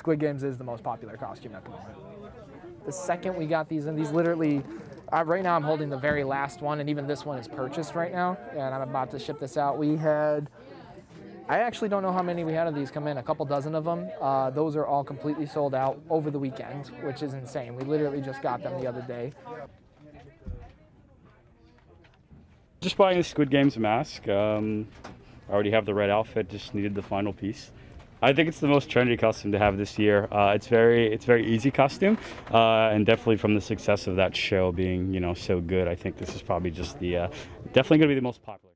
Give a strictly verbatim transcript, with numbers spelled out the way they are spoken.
Squid Games is the most popular costume at the moment. The second we got these in, these literally, uh, right now I'm holding the very last one, and even this one is purchased right now, and I'm about to ship this out. We had, I actually don't know how many we had of these come in, a couple dozen of them. Uh, those are all completely sold out over the weekend, which is insane. We literally just got them the other day. Just buying the Squid Games mask. Um, I already have the red outfit, just needed the final piece. I think it's the most trendy costume to have this year. Uh, it's very, it's very easy costume, uh, and definitely from the success of that show being, you know, so good, I think this is probably just the, uh, definitely going to be the most popular.